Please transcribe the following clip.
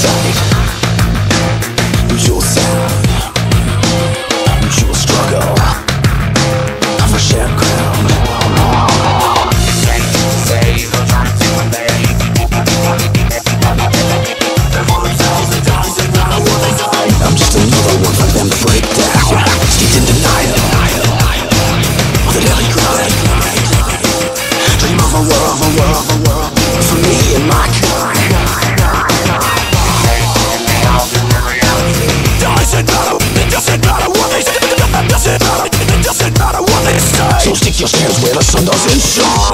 sight, you'll sound, you'll struggle for shared ground. Safe to say, they're trying to invade. Their words tell the times and not what they say. I'm just another one for them to break down. Steeped in denial of the daily grind. Dream of a world for me and my kind. Doesn't matter what they say. Doesn't matter what they say. So stick your stairs where the sun doesn't shine.